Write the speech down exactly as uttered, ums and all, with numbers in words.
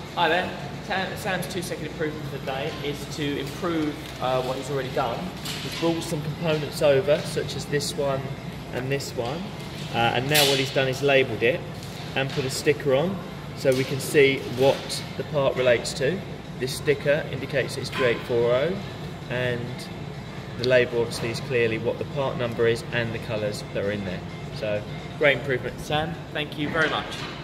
Hi there. Sam, Sam's two second improvement for the day is to improve uh, what he's already done. He's brought some components over, such as this one and this one, uh, and now what he's done is labelled it and put a sticker on so we can see what the part relates to. This sticker indicates it's two eight four zero, and the label obviously is clearly what the part number is and the colours that are in there. So great improvement, Sam. Thank you very much.